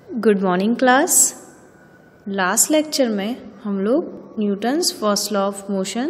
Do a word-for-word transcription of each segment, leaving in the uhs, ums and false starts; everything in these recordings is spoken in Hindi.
Good morning class. Last lecture में हम लोग Newton's first law of motion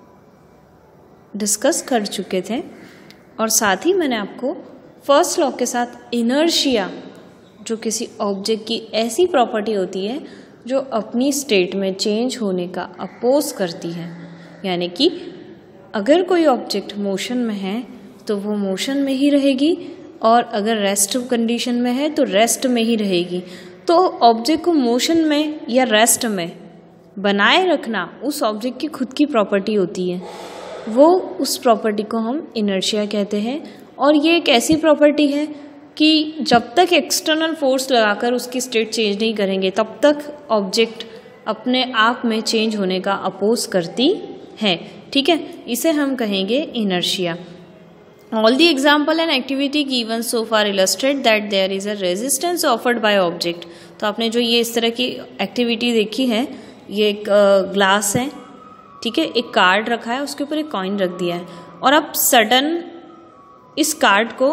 discuss कर चुके थे और साथ ही मैंने आपको फर्स्ट लॉ के साथ इनर्शिया, जो किसी ऑब्जेक्ट की ऐसी प्रॉपर्टी होती है जो अपनी स्टेट में चेंज होने का अपोज करती है, यानी कि अगर कोई ऑब्जेक्ट मोशन में है तो वो मोशन में ही रहेगी और अगर रेस्ट कंडीशन में है तो रेस्ट में ही रहेगी। तो ऑब्जेक्ट को मोशन में या रेस्ट में बनाए रखना उस ऑब्जेक्ट की खुद की प्रॉपर्टी होती है, वो उस प्रॉपर्टी को हम इनर्शिया कहते हैं। और ये एक ऐसी प्रॉपर्टी है कि जब तक एक्सटर्नल फोर्स लगाकर उसकी स्टेट चेंज नहीं करेंगे तब तक ऑब्जेक्ट अपने आप में चेंज होने का अपोज करती है। ठीक है, इसे हम कहेंगे inertia. All the example and activity given so far illustrate that there is a resistance offered by object। तो आपने जो ये इस तरह की एक्टिविटी देखी है, ये एक ग्लास है, ठीक है, एक कार्ड रखा है, उसके ऊपर एक कॉइन रख दिया है और आप सडन इस कार्ड को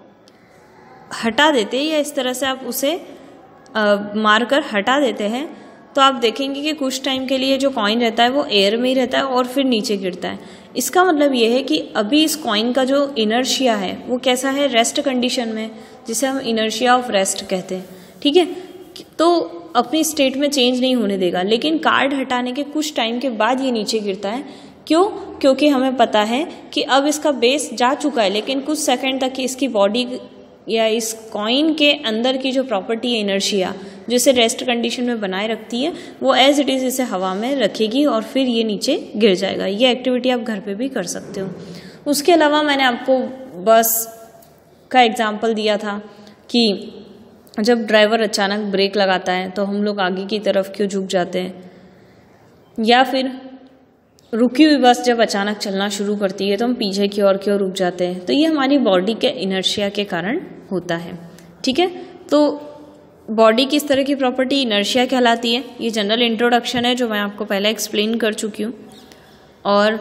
हटा देते हैं या इस तरह से आप उसे मार कर हटा देते हैं, तो आप देखेंगे कि कुछ टाइम के लिए जो कॉइन रहता है वो एयर में ही रहता है और फिर नीचे गिरता है। इसका मतलब ये है कि अभी इस कॉइन का जो इनर्शिया है वो कैसा है, रेस्ट कंडीशन में, जिसे हम इनर्शिया ऑफ रेस्ट कहते हैं। ठीक है, तो अपनी स्टेट में चेंज नहीं होने देगा, लेकिन कार्ड हटाने के कुछ टाइम के बाद ये नीचे गिरता है। क्यों? क्योंकि हमें पता है कि अब इसका बेस जा चुका है, लेकिन कुछ सेकेंड तक इसकी बॉडी या इस कॉइन के अंदर की जो प्रॉपर्टी है इनर्शिया, जिसे रेस्ट कंडीशन में बनाए रखती है, वो एज इट इज़ इसे हवा में रखेगी और फिर ये नीचे गिर जाएगा। ये एक्टिविटी आप घर पे भी कर सकते हो। उसके अलावा मैंने आपको बस का एग्जांपल दिया था कि जब ड्राइवर अचानक ब्रेक लगाता है तो हम लोग आगे की तरफ क्यों झुक जाते हैं, या फिर रुकी हुई बस जब अचानक चलना शुरू करती है तो हम पीछे की ओर क्यों रुक जाते हैं। तो ये हमारी बॉडी के इनर्शिया के कारण होता है। ठीक है, तो बॉडी की इस तरह की प्रॉपर्टी इनर्शिया कहलाती है। ये जनरल इंट्रोडक्शन है जो मैं आपको पहले एक्सप्लेन कर चुकी हूँ। और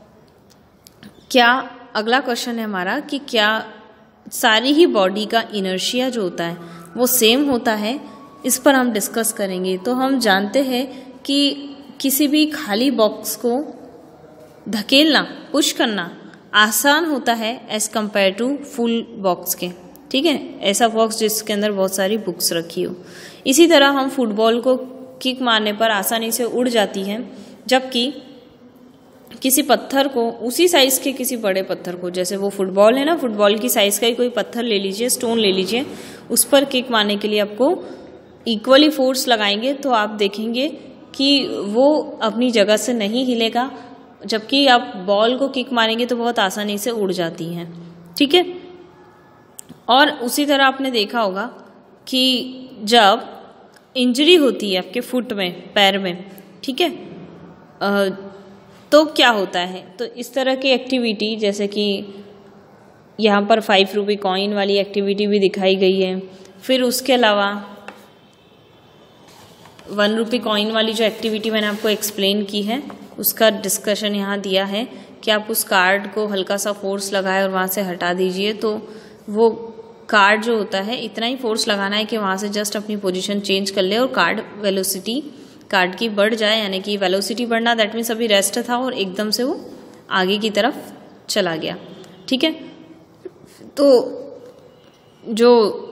क्या अगला क्वेश्चन है हमारा कि क्या सारी ही बॉडी का इनर्शिया जो होता है वो सेम होता है, इस पर हम डिस्कस करेंगे। तो हम जानते हैं कि किसी भी खाली बॉक्स को धकेलना, पुश करना आसान होता है as compare to full box के। ठीक है, ऐसा बॉक्स जिसके अंदर बहुत सारी बुक्स रखी हो। इसी तरह हम फुटबॉल को किक मारने पर आसानी से उड़ जाती है, जबकि किसी पत्थर को, उसी साइज के किसी बड़े पत्थर को, जैसे वो फुटबॉल है ना, फुटबॉल की साइज का ही कोई पत्थर ले लीजिए, स्टोन ले लीजिए, उस पर किक मारने के लिए आपको इक्वली फोर्स लगाएंगे तो आप देखेंगे कि वो अपनी जगह से नहीं हिलेगा, जबकि आप बॉल को किक मारेंगे तो बहुत आसानी से उड़ जाती हैं। ठीक है, और उसी तरह आपने देखा होगा कि जब इंजरी होती है आपके फुट में, पैर में, ठीक है, तो क्या होता है। तो इस तरह की एक्टिविटी, जैसे कि यहाँ पर फाइव रुपी कॉइन वाली एक्टिविटी भी दिखाई गई है। फिर उसके अलावा वन रुपी कॉइन वाली जो एक्टिविटी मैंने आपको एक्सप्लेन की है, उसका डिस्कशन यहाँ दिया है कि आप उस कार्ड को हल्का सा फोर्स लगाए और वहाँ से हटा दीजिए, तो वो कार्ड जो होता है इतना ही फोर्स लगाना है कि वहाँ से जस्ट अपनी पोजीशन चेंज कर ले और कार्ड वेलोसिटी कार्ड की बढ़ जाए, यानी कि वेलोसिटी बढ़ना, दैट मीन्स अभी रेस्ट था और एकदम से वो आगे की तरफ चला गया। ठीक है, तो जो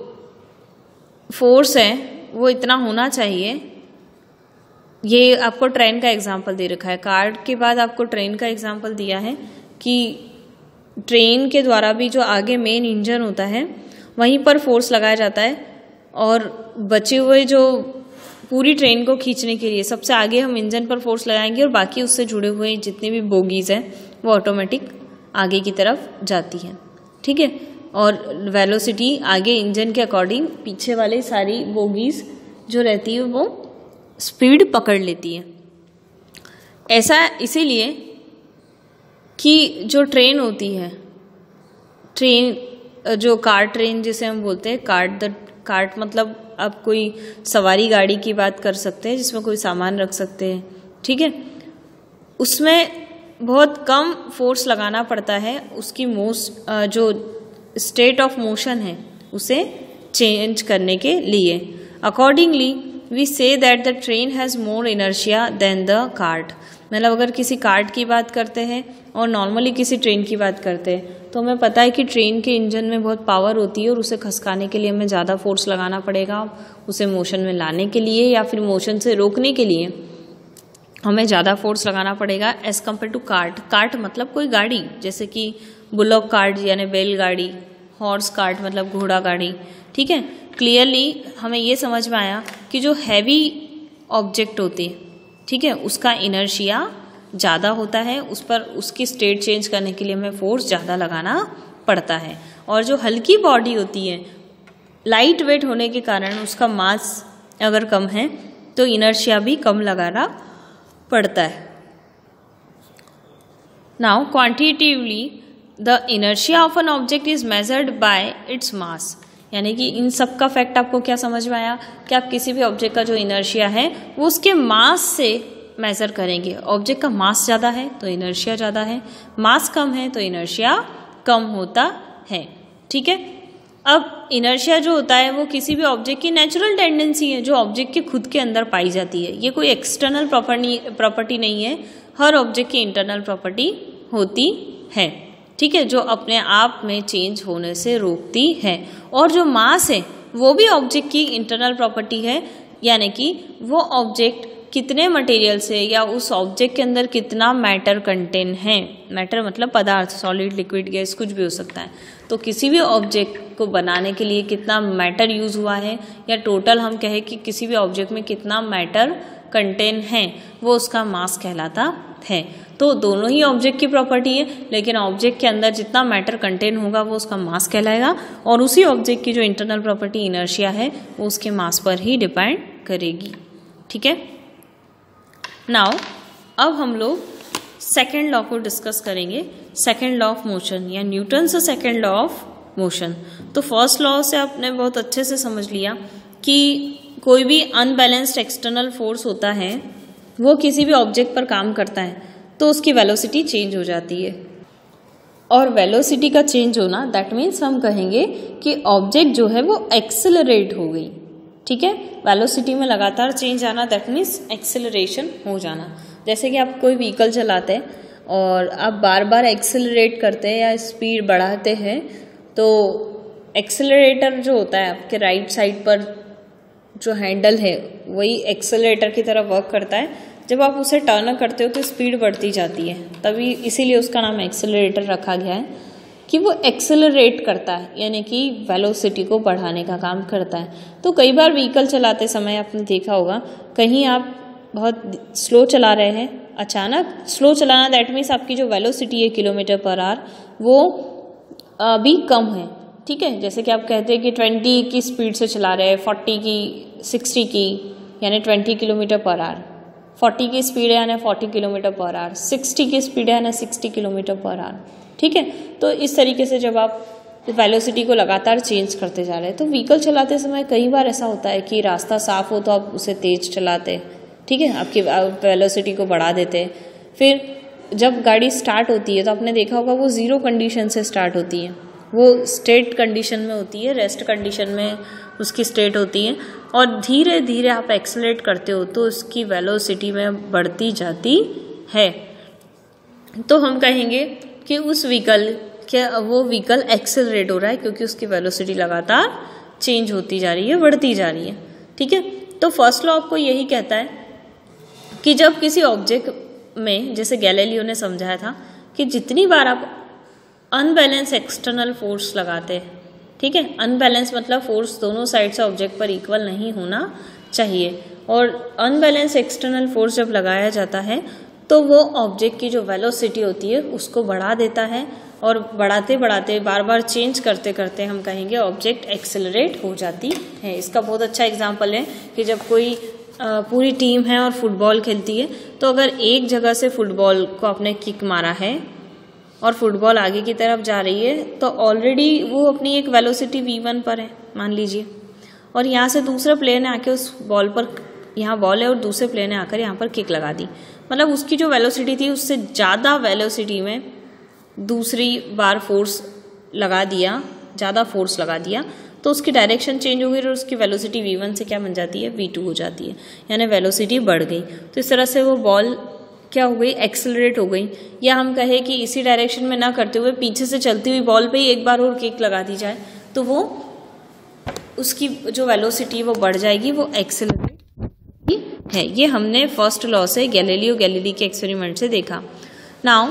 फोर्स है वो इतना होना चाहिए। ये आपको ट्रेन का एग्जाम्पल दे रखा है, कार्ड के बाद आपको ट्रेन का एग्जाम्पल दिया है कि ट्रेन के द्वारा भी जो आगे मेन इंजन होता है वहीं पर फोर्स लगाया जाता है और बचे हुए जो पूरी ट्रेन को खींचने के लिए सबसे आगे हम इंजन पर फोर्स लगाएंगे और बाकी उससे जुड़े हुए जितने भी बोगीज हैं वो ऑटोमेटिक आगे की तरफ जाती हैं। ठीक है, और वेलोसिटी आगे इंजन के अकॉर्डिंग पीछे वाले सारी बोगीज जो रहती है वो स्पीड पकड़ लेती है। ऐसा इसीलिए कि जो ट्रेन होती है, ट्रेन जो कार ट्रेन जिसे हम बोलते हैं, कार्ट द कार्ट मतलब आप कोई सवारी गाड़ी की बात कर सकते हैं जिसमें कोई सामान रख सकते हैं। ठीक है, उसमें बहुत कम फोर्स लगाना पड़ता है उसकी मोस्ट जो स्टेट ऑफ मोशन है उसे चेंज करने के लिए। Accordingly we say that the train has more inertia than the cart. मतलब अगर किसी कार्ट की बात करते हैं और नॉर्मली किसी ट्रेन की बात करते हैं तो हमें पता है कि ट्रेन के इंजन में बहुत पावर होती है और उसे खसकाने के लिए हमें ज़्यादा फोर्स लगाना पड़ेगा, उसे मोशन में लाने के लिए या फिर मोशन से रोकने के लिए हमें ज़्यादा फोर्स लगाना पड़ेगा as compare to cart. Cart मतलब कोई गाड़ी, जैसे कि बुलॉक कार्ट यानी बैलगाड़ी, हॉर्स कार्ट मतलब घोड़ा गाड़ी। ठीक है, क्लियरली हमें ये समझ में आया कि जो हैवी ऑब्जेक्ट होती है, ठीक है, उसका इनर्शिया ज़्यादा होता है, उस पर उसकी स्टेट चेंज करने के लिए हमें फोर्स ज़्यादा लगाना पड़ता है। और जो हल्की बॉडी होती है, लाइट वेट होने के कारण उसका मास अगर कम है तो इनर्शिया भी कम लगाना पड़ता है। Now quantitatively the inertia of an object is measured by its mass. यानी कि इन सब का फैक्ट आपको क्या समझ में आया कि आप किसी भी ऑब्जेक्ट का जो इनर्शिया है वो उसके मास से मेज़र करेंगे। ऑब्जेक्ट का मास ज़्यादा है तो इनर्शिया ज़्यादा है, मास कम है तो इनर्शिया कम होता है। ठीक है, अब इनर्शिया जो होता है वो किसी भी ऑब्जेक्ट की नेचुरल टेंडेंसी है जो ऑब्जेक्ट के खुद के अंदर पाई जाती है। ये कोई एक्सटर्नल प्रॉपर्टी प्रॉपर्टी नहीं है, हर ऑब्जेक्ट की इंटरनल प्रॉपर्टी होती है। ठीक है, जो अपने आप में चेंज होने से रोकती है। और जो मास है वो भी ऑब्जेक्ट की इंटरनल प्रॉपर्टी है, यानी कि वो ऑब्जेक्ट कितने मटेरियल से या उस ऑब्जेक्ट के अंदर कितना मैटर कंटेन है। मैटर मतलब पदार्थ, सॉलिड, लिक्विड, गैस, कुछ भी हो सकता है। तो किसी भी ऑब्जेक्ट को बनाने के लिए कितना मैटर यूज़ हुआ है या टोटल हम कहें कि किसी भी ऑब्जेक्ट में कितना मैटर कंटेन है, वो उसका मास कहलाता है। तो दोनों ही ऑब्जेक्ट की प्रॉपर्टी है, लेकिन ऑब्जेक्ट के अंदर जितना मैटर कंटेन होगा वो उसका मास कहलाएगा और उसी ऑब्जेक्ट की जो इंटरनल प्रॉपर्टी इनर्शिया है वो उसके मास पर ही डिपेंड करेगी। ठीक है, नाउ अब हम लोग सेकेंड लॉ को डिस्कस करेंगे, सेकेंड लॉ ऑफ मोशन या न्यूटन से सेकेंड लॉ ऑफ मोशन। तो फर्स्ट लॉ से आपने बहुत अच्छे से समझ लिया कि कोई भी अनबैलेंस्ड एक्सटर्नल फोर्स होता है वो किसी भी ऑब्जेक्ट पर काम करता है तो उसकी वेलोसिटी चेंज हो जाती है। और वेलोसिटी का चेंज होना दैट मीन्स हम कहेंगे कि ऑब्जेक्ट जो है वो एक्सेलरेट हो गई। ठीक है, वेलोसिटी में लगातार चेंज आना दैट मीन्स एक्सेलरेशन हो जाना। जैसे कि आप कोई व्हीकल चलाते हैं और आप बार बार एक्सेलरेट करते हैं या स्पीड बढ़ाते हैं तो एक्सेलरेटर जो होता है आपके राइट साइड पर जो हैंडल है वही एक्सेलरेटर की तरह वर्क करता है। जब आप उसे टर्न करते हो तो स्पीड बढ़ती जाती है, तभी इसीलिए उसका नाम एक्सेलरेटर रखा गया है कि वो एक्सेलरेट करता है, यानी कि वेलोसिटी को बढ़ाने का काम करता है। तो कई बार व्हीकल चलाते समय आपने देखा होगा कहीं आप बहुत स्लो चला रहे हैं, अचानक स्लो चलाना दैट मीन्स आपकी जो वेलोसिटी है किलोमीटर पर आवर वो अभी कम है। ठीक है, जैसे कि आप कहते हैं कि ट्वेंटी की स्पीड से चला रहे हैं, फोर्टी की, सिक्सटी की यानी twenty kilometre per hour, forty की स्पीड है यानी forty kilometre per hour, sixty की स्पीड है यानी सिक्सटी किलोमीटर पर आवर। ठीक है, तो इस तरीके से जब आप वेलोसिटी को लगातार चेंज करते जा रहे हैं तो व्हीकल चलाते समय कई बार ऐसा होता है कि रास्ता साफ हो तो आप उसे तेज चलाते, ठीक है, आपकी वेलोसिटी को बढ़ा देते। फिर जब गाड़ी स्टार्ट होती है तो आपने देखा होगा वो ज़ीरो कंडीशन से स्टार्ट होती है, वो स्टेट कंडीशन में होती है, रेस्ट कंडीशन में उसकी स्टेट होती है और धीरे धीरे आप एक्सेलरेट करते हो तो उसकी वेलोसिटी में बढ़ती जाती है। तो हम कहेंगे कि उस व्हीकल के वो व्हीकल एक्सेलरेट हो रहा है क्योंकि उसकी वेलोसिटी लगातार चेंज होती जा रही है, बढ़ती जा रही है। ठीक है, तो फर्स्ट लॉ आपको यही कहता है कि जब किसी ऑब्जेक्ट में, जैसे गैलीलियो ने समझाया था कि जितनी बार आप अनबैलेंस एक्सटर्नल फोर्स लगाते हैं, ठीक है, अनबैलेंस मतलब फोर्स दोनों साइड से ऑब्जेक्ट पर इक्वल नहीं होना चाहिए, और अनबैलेंस एक्सटर्नल फोर्स जब लगाया जाता है तो वो ऑब्जेक्ट की जो वेलोसिटी होती है उसको बढ़ा देता है और बढ़ाते बढ़ाते बार बार चेंज करते करते हम कहेंगे ऑब्जेक्ट एक्सेलरेट हो जाती है। इसका बहुत अच्छा एग्जांपल है कि जब कोई पूरी टीम है और फुटबॉल खेलती है तो अगर एक जगह से फुटबॉल को आपने किक मारा है और फुटबॉल आगे की तरफ जा रही है तो ऑलरेडी वो अपनी एक वेलोसिटी वी वन पर है मान लीजिए, और यहाँ से दूसरे प्लेयर ने आके उस बॉल पर, यहाँ बॉल है और दूसरे प्लेयर ने आकर यहाँ पर किक लगा दी, मतलब उसकी जो वेलोसिटी थी उससे ज़्यादा वेलोसिटी में दूसरी बार फोर्स लगा दिया, ज़्यादा फोर्स लगा दिया, तो उसकी डायरेक्शन चेंज हो गई और उसकी वेलोसिटी वी वन से क्या बन जाती है, वी टू हो जाती है, यानी वेलोसिटी बढ़ गई। तो इस तरह से वो बॉल क्या हो गई, एक्सेलरेट हो गई। या हम कहें कि इसी डायरेक्शन में ना करते हुए पीछे से चलती हुई बॉल पे ही एक बार और किक लगा दी जाए तो वो उसकी जो वेलोसिटी वो बढ़ जाएगी, वो एक्सेलरेट है। ये हमने फर्स्ट लॉ से गैलीलियो गैलीली के एक्सपेरिमेंट से देखा। Now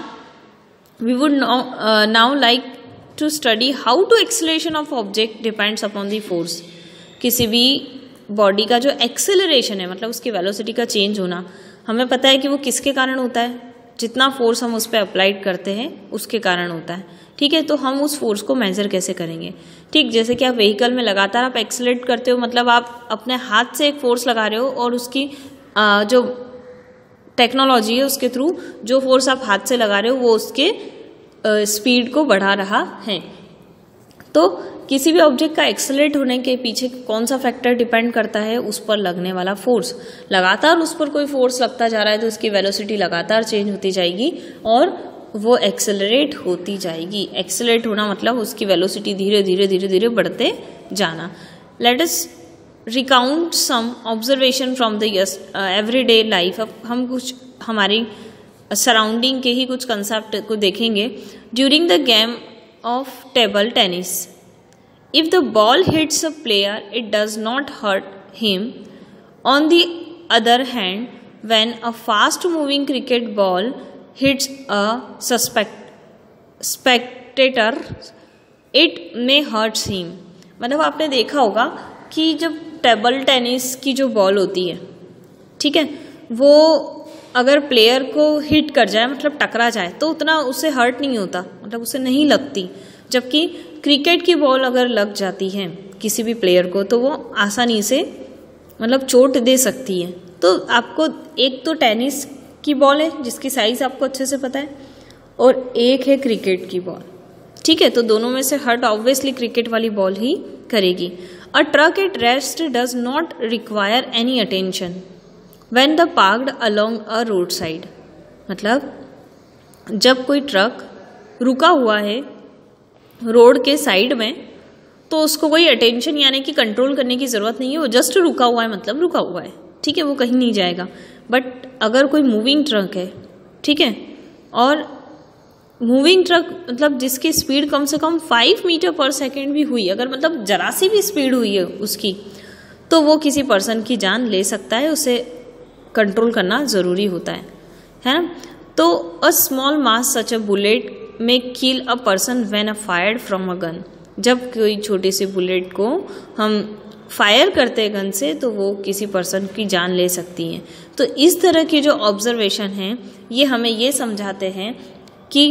we would now like to study how to acceleration of object depends upon the force. किसी भी बॉडी का जो एक्सेलरेशन है, मतलब उसकी वेलोसिटी का चेंज होना, हमें पता है कि वो किसके कारण होता है, जितना फोर्स हम उस पर अप्लाइड करते हैं उसके कारण होता है। ठीक है, तो हम उस फोर्स को मेजर कैसे करेंगे? ठीक, जैसे कि आप व्हीकल में लगातार आप एक्सेलरेट करते हो, मतलब आप अपने हाथ से एक फोर्स लगा रहे हो और उसकी आ, जो टेक्नोलॉजी है उसके थ्रू जो फोर्स आप हाथ से लगा रहे हो वो उसके स्पीड को बढ़ा रहा है। तो किसी भी ऑब्जेक्ट का एक्सेलरेट होने के पीछे कौन सा फैक्टर डिपेंड करता है, उस पर लगने वाला फोर्स। लगातार उस पर कोई फोर्स लगता जा रहा है तो उसकी वेलोसिटी लगातार चेंज होती जाएगी और वो एक्सेलरेट होती जाएगी। एक्सेलरेट होना मतलब उसकी वेलोसिटी धीरे धीरे धीरे धीरे बढ़ते जाना। Let us recount some observation from the everyday life. अब हम कुछ हमारी सराउंडिंग के ही कुछ कंसेप्ट को देखेंगे। During the game of table tennis, if the ball hits a player, it does not hurt him. On the other hand, when a fast moving cricket ball hits a suspect spectator, it may hurt him. मतलब आपने देखा होगा कि जब टेबल टेनिस की जो बॉल होती है, ठीक है, वो अगर प्लेयर को हिट कर जाए, मतलब टकरा जाए, तो उतना उसे हर्ट नहीं होता, मतलब उसे नहीं लगती। जबकि क्रिकेट की बॉल अगर लग जाती है किसी भी प्लेयर को तो वो आसानी से मतलब चोट दे सकती है। तो आपको एक तो टेनिस की बॉल है जिसकी साइज आपको अच्छे से पता है, और एक है क्रिकेट की बॉल। ठीक है, तो दोनों में से हर्ट ऑब्वियसली क्रिकेट वाली बॉल ही करेगी। A truck at rest does not require any attention when the parked along a road side. मतलब जब कोई ट्रक रुका हुआ है रोड के साइड में तो उसको कोई अटेंशन यानी कि कंट्रोल करने की ज़रूरत नहीं है, वो जस्ट रुका हुआ है, मतलब रुका हुआ है। ठीक है, वो कहीं नहीं जाएगा। बट अगर कोई मूविंग ट्रक है, ठीक है, और मूविंग ट्रक मतलब जिसकी स्पीड कम से कम फाइव मीटर पर सेकेंड भी हुई, अगर मतलब जरा सी भी स्पीड हुई है उसकी, तो वो किसी पर्सन की जान ले सकता है। उसे कंट्रोल करना ज़रूरी होता है, है ना। तो a small mass such a bullet may kill a person when a fired from a gun. जब कोई छोटी सी बुलेट को हम फायर करते हैं गन से तो वो किसी पर्सन की जान ले सकती हैं। तो इस तरह की जो ऑब्जर्वेशन हैं ये हमें ये समझाते हैं कि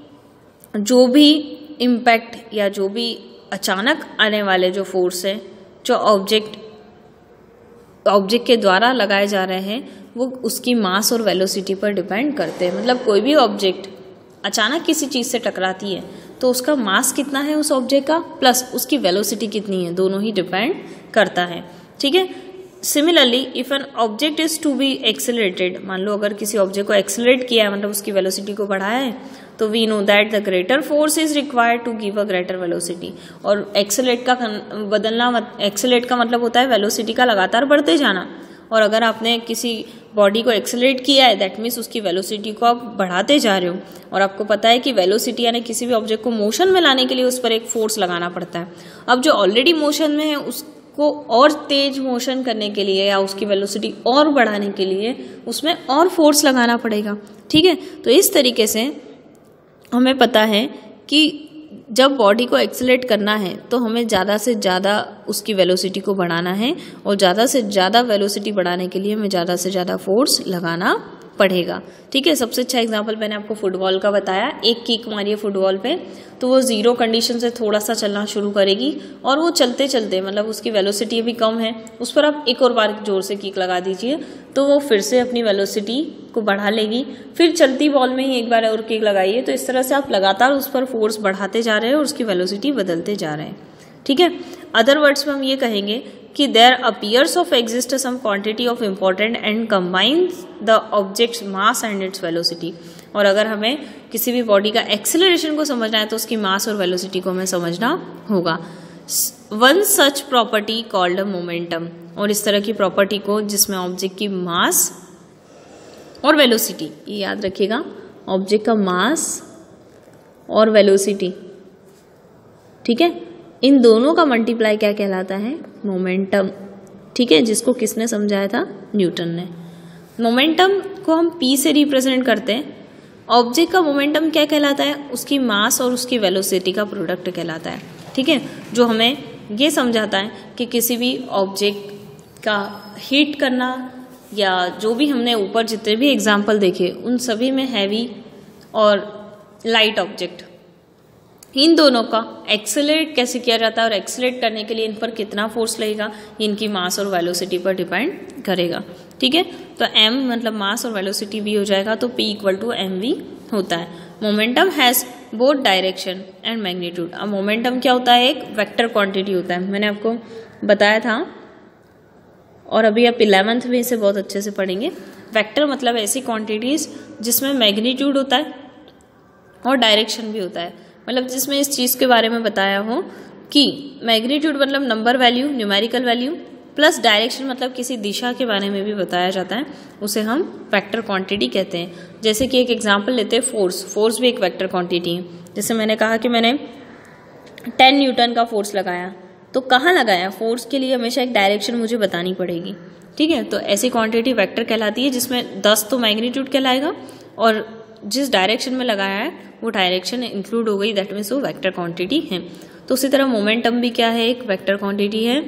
जो भी इम्पैक्ट या जो भी अचानक आने वाले जो फोर्स है जो ऑब्जेक्ट ऑब्जेक्ट के द्वारा लगाए जा रहे हैं वो उसकी मास और वेलोसिटी पर डिपेंड करते हैं। मतलब कोई भी ऑब्जेक्ट अचानक किसी चीज़ से टकराती है तो उसका मास कितना है उस ऑब्जेक्ट का प्लस उसकी वेलोसिटी कितनी है, दोनों ही डिपेंड करता है। ठीक है, similarly if an object is to be accelerated, मान लो अगर किसी ऑब्जेक्ट को एक्सेलरेट किया है मतलब उसकी वेलोसिटी को बढ़ाया है, तो we know that the greater force is required to give a greater velocity. और एक्सेलरेट का बदलना, एक्सेलरेट का मतलब होता है वेलोसिटी का लगातार बढ़ते जाना। और अगर आपने किसी बॉडी को एक्सेलरेट किया है दैट मीन्स उसकी वेलोसिटी को आप बढ़ाते जा रहे हो। और आपको पता है कि वेलोसिटी यानी किसी भी ऑब्जेक्ट को मोशन में लाने के लिए उस पर एक फोर्स लगाना पड़ता है। अब जो ऑलरेडी मोशन में है उसको और तेज मोशन करने के लिए या उसकी वेलोसिटी और बढ़ाने के लिए उसमें और फोर्स लगाना पड़ेगा। ठीक है, तो इस तरीके से हमें पता है कि जब बॉडी को एक्सेलरेट करना है तो हमें ज़्यादा से ज़्यादा उसकी वेलोसिटी को बढ़ाना है और ज़्यादा से ज़्यादा वेलोसिटी बढ़ाने के लिए हमें ज़्यादा से ज़्यादा फोर्स लगाना पड़ेगा। ठीक है, सबसे अच्छा एग्जांपल मैंने आपको फुटबॉल का बताया। एक किक मारिए फुटबॉल पे तो वो ज़ीरो कंडीशन से थोड़ा सा चलना शुरू करेगी और वो चलते चलते मतलब उसकी वेलोसिटी अभी कम है, उस पर आप एक और बार जोर से किक लगा दीजिए तो वो फिर से अपनी वेलोसिटी को बढ़ा लेगी। फिर चलती बॉल में ही एक बार और किक लगाइए, तो इस तरह से आप लगातार उस पर फोर्स बढ़ाते जा रहे हैं और उसकी वेलोसिटी बदलते जा रहे हैं। ठीक है, अदर वर्ड्स में हम ये कहेंगे कि there appears of exist some quantity of important and combines the object's mass and its velocity. और अगर हमें किसी भी बॉडी का एक्सेलरेशन को समझना है तो उसकी मास और वेलोसिटी को हमें समझना होगा। One such property called a momentum, और इस तरह की प्रॉपर्टी को जिसमें ऑब्जेक्ट की मास और वेलोसिटी, ये याद रखिएगा, ऑब्जेक्ट का मास और वेलोसिटी, ठीक है, इन दोनों का मल्टीप्लाई क्या कहलाता है? मोमेंटम, ठीक है, जिसको किसने समझाया था? न्यूटन ने। मोमेंटम को हम पी से रिप्रेजेंट करते हैं। ऑब्जेक्ट का मोमेंटम क्या कहलाता है? उसकी मास और उसकी वेलोसिटी का प्रोडक्ट कहलाता है, ठीक है, जो हमें ये समझाता है कि किसी भी ऑब्जेक्ट का हीट करना, या जो भी हमने ऊपर जितने भी एग्जाम्पल देखे उन सभी में हैवी और लाइट ऑब्जेक्ट, इन दोनों का एक्सेलरेट कैसे किया जाता है और एक्सेलरेट करने के लिए इन पर कितना फोर्स लगेगा, इनकी मास और वेलोसिटी पर डिपेंड करेगा, ठीक है। तो m मतलब मास और वेलोसिटी v हो जाएगा, तो p equal to m v होता है। Momentum has both direction and magnitude. अब मोमेंटम क्या होता है? एक वेक्टर क्वांटिटी होता है, मैंने आपको बताया था, और अभी आप इलेवेंथ में इसे बहुत अच्छे से पढ़ेंगे। वेक्टर मतलब ऐसी क्वांटिटीज़ जिसमें मैग्नीट्यूड होता है और डायरेक्शन भी होता है, मतलब जिसमें इस चीज़ के बारे में बताया हो कि मैग्नीट्यूड मतलब number value, numerical value, plus direction मतलब किसी दिशा के बारे में भी बताया जाता है, उसे हम वेक्टर क्वांटिटी कहते हैं। जैसे कि एक एग्जांपल लेते हैं, फोर्स। फोर्स भी एक वेक्टर क्वांटिटी है। जैसे मैंने कहा कि मैंने टेन न्यूटन का फोर्स लगाया, तो कहाँ लगाया? फोर्स के लिए हमेशा एक डायरेक्शन मुझे बतानी पड़ेगी, ठीक है। तो ऐसी क्वांटिटी वेक्टर कहलाती है जिसमें दस तो मैग्नीट्यूड कहलाएगा और जिस डायरेक्शन में लगाया है वो डायरेक्शन इंक्लूड हो गई, दैट मीन्स वो वेक्टर क्वांटिटी है। तो उसी तरह मोमेंटम भी क्या है? एक वेक्टर क्वांटिटी है।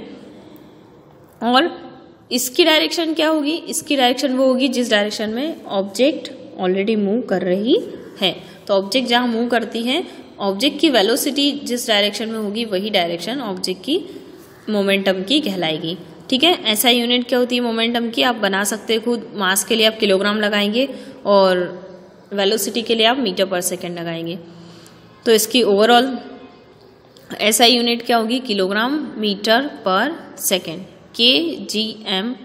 और इसकी डायरेक्शन क्या होगी? इसकी डायरेक्शन वो होगी जिस डायरेक्शन में ऑब्जेक्ट ऑलरेडी मूव कर रही है। तो ऑब्जेक्ट जहाँ मूव करती है, ऑब्जेक्ट की वेलोसिटी जिस डायरेक्शन में होगी वही डायरेक्शन ऑब्जेक्ट की मोमेंटम की कहलाएगी, ठीक है। ऐसा यूनिट क्या होती है मोमेंटम की? आप बना सकते हैं खुद। मास के लिए आप किलोग्राम लगाएंगे और वेलोसिटी के लिए आप मीटर पर सेकेंड लगाएंगे। तो इसकी ओवरऑल ऐसा यूनिट क्या होगी? Kilogram metre per second, K G M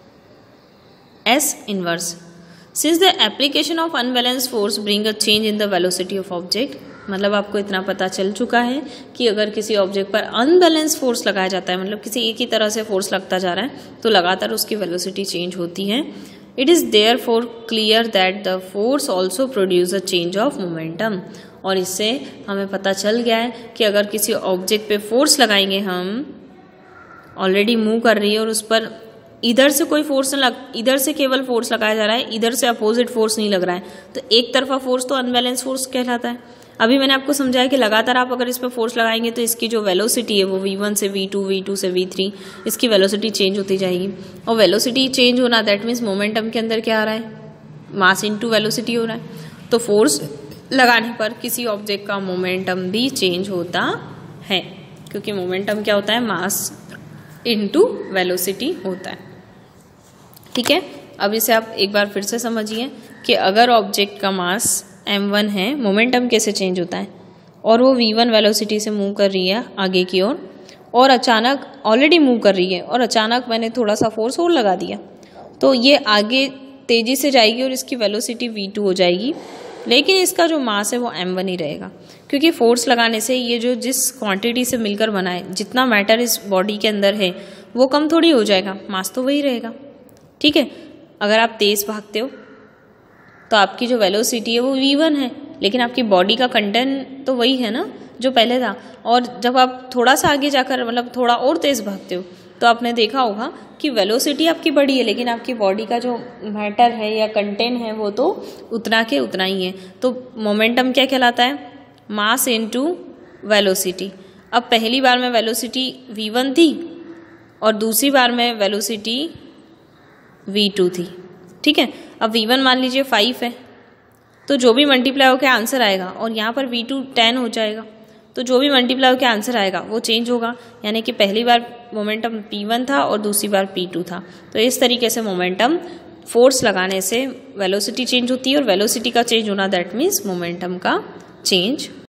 S inverse. Since the application of unbalance force bring a change in the velocity of object, मतलब आपको इतना पता चल चुका है कि अगर किसी ऑब्जेक्ट पर अनबैलेंस फोर्स लगाया जाता है, मतलब किसी एक ही तरह से फोर्स लगता जा रहा है, तो लगातार उसकी वेलोसिटी चेंज होती है। It is therefore clear that the force also produce a change of momentum. और इससे हमें पता चल गया है कि अगर किसी ऑब्जेक्ट पे फोर्स लगाएंगे, हम ऑलरेडी मूव कर रही है और उस पर इधर से कोई फोर्स न लग, इधर से केवल फोर्स लगाया जा रहा है, इधर से अपोजिट फोर्स नहीं लग रहा है, तो एक तरफा फोर्स तो अनबैलेंस फोर्स कहलाता है। अभी मैंने आपको समझाया कि लगातार आप अगर इस पर फोर्स लगाएंगे तो इसकी जो वेलोसिटी है वो वी वन से वी टू, वी टू से वी थ्री, इसकी वेलोसिटी चेंज होती जाएगी। और वेलोसिटी चेंज होना दैट मीन्स मोमेंटम के अंदर क्या आ रहा है? मास इनटू वेलोसिटी हो रहा है। तो फोर्स लगाने पर किसी ऑब्जेक्ट का मोमेंटम भी चेंज होता है, क्योंकि मोमेंटम क्या होता है? मास इनटू वेलोसिटी होता है, ठीक है। अब इसे आप एक बार फिर से समझिए कि अगर ऑब्जेक्ट का मास एम वन है, मोमेंटम कैसे चेंज होता है? और वो वी वन वेलोसिटी से मूव कर रही है आगे की ओर, और, और अचानक ऑलरेडी मूव कर रही है और अचानक मैंने थोड़ा सा फोर्स और लगा दिया, तो ये आगे तेज़ी से जाएगी और इसकी वेलोसिटी वी टू हो जाएगी, लेकिन इसका जो मास है वो एम वन ही रहेगा, क्योंकि फोर्स लगाने से ये जो जिस क्वांटिटी से मिलकर बना है, जितना मैटर इस बॉडी के अंदर है वो कम थोड़ी हो जाएगा, मास तो वही रहेगा, ठीक है। अगर आप तेज़ भागते हो तो आपकी जो वेलोसिटी है वो वी वन है, लेकिन आपकी बॉडी का कंटेंट तो वही है ना जो पहले था। और जब आप थोड़ा सा आगे जाकर मतलब थोड़ा और तेज़ भागते हो तो आपने देखा होगा कि वेलोसिटी आपकी बढ़ी है, लेकिन आपकी बॉडी का जो मैटर है या कंटेंट है वो तो उतना के उतना ही है। तो मोमेंटम क्या कहलाता है? Mass into velocity. अब पहली बार में वेलोसिटी वी वन थी और दूसरी बार में वेलोसिटी वी टू थी, ठीक है। अब वी वन मान लीजिए फाइव है, तो जो भी मल्टीप्लाई होकर आंसर आएगा, और यहाँ पर वी टू टेन हो जाएगा, तो जो भी मल्टीप्लाई होकर आंसर आएगा वो चेंज होगा, यानी कि पहली बार मोमेंटम पी वन था और दूसरी बार पी टू था। तो इस तरीके से मोमेंटम फोर्स लगाने से वेलोसिटी चेंज होती है, और वेलोसिटी का चेंज होना दैट मीन्स मोमेंटम का चेंज